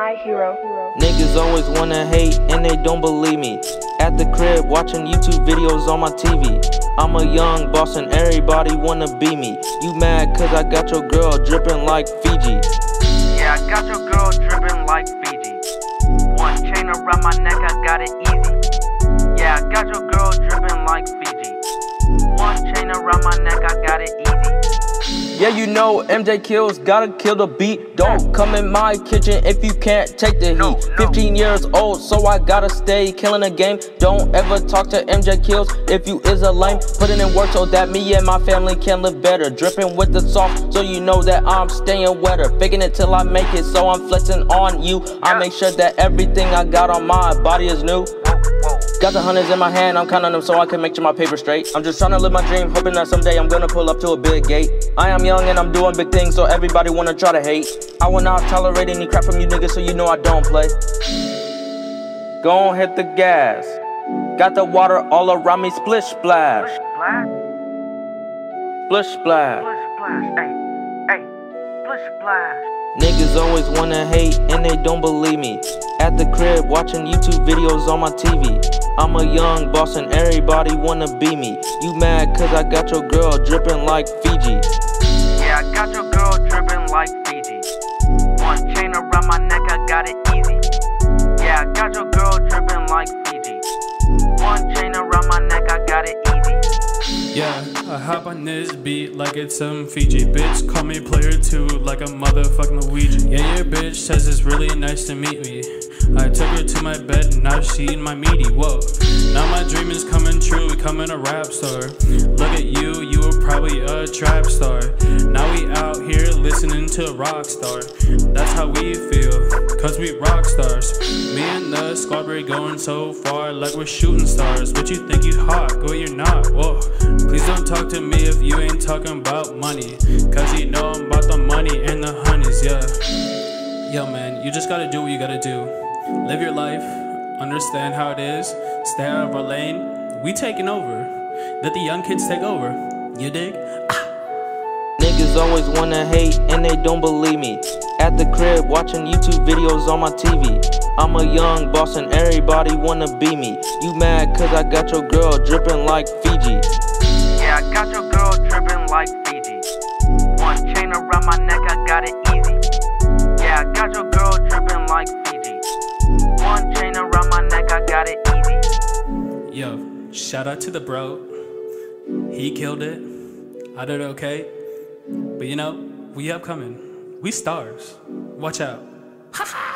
CheetoTheHero. Niggas always wanna hate and they don't believe me. At the crib watching YouTube videos on my TV. I'm a young boss and everybody wanna be me. You mad cause I got your girl dripping like Fiji. Yeah, I got your girl dripping like Fiji. One chain around my neck, I got it easy. Yeah, I got your girl dripping like Fiji. One chain around my neck, I got it easy. Yeah, you know Mjkillz gotta kill the beat. Don't come in my kitchen if you can't take the heat. 15 years old, so I gotta stay killing the game. Don't ever talk to Mjkillz if you is a lame. Putting in work so that me and my family can live better. Dripping with the sauce, so you know that I'm staying wetter. Faking it till I make it, so I'm flexing on you. I make sure that everything I got on my body is new. Got the hundreds in my hand, I'm counting them so I can make sure my paper straight. I'm just trying to live my dream, hoping that someday I'm gonna pull up to a big gate. I am young and I'm doing big things, so everybody wanna try to hate. I will not tolerate any crap from you niggas, so you know I don't play. Go on, hit the gas. Got the water all around me, splish splash. Splish splash. Hey, splish splash. Niggas always wanna hate and they don't believe me. At the crib watching YouTube videos on my TV. I'm a young boss and everybody wanna be me. You mad cause I got your girl dripping like Fiji. Yeah, I got your girl dripping like Fiji. One chain around my neck, I got it easy. Yeah, I got your girl dripping like Fiji. One chain around my neck, I got it easy. Yeah, I hop on this beat like it's some Fiji. Bitch, call me player 2 like a motherfucking Luigi. Yeah, your bitch says it's really nice to meet me. I took her to my bed and now she eating my meaty. Whoa, now my dream is coming true, becoming a rap star. Look at you, you were probably a trap star. Now we out here listening to a rock star. That's how we feel, cause we rock stars. Me and the squad, we're going so far like we're shooting stars. But you think you hot, girl, you're not. Whoa, please don't talk to me if you ain't talking about money, cause you know I'm about the money and the honeys, yeah. Yo man, you just gotta do what you gotta do. Live your life, understand how it is, stay out of our lane. We taking over, let the young kids take over, you dig? Niggas always wanna hate and they don't believe me. At the crib watching YouTube videos on my TV. I'm a young boss and everybody wanna be me. You mad cause I got your girl dripping like Fiji. Yeah, I got your girl dripping like Fiji. One chain around my neck, I got it easy. Yeah, I got your girl dripping like Fiji. One chain around my neck, I got it easy. Yo, shout out to the bro. He killed it. I did okay. But you know, we upcoming. We stars. Watch out.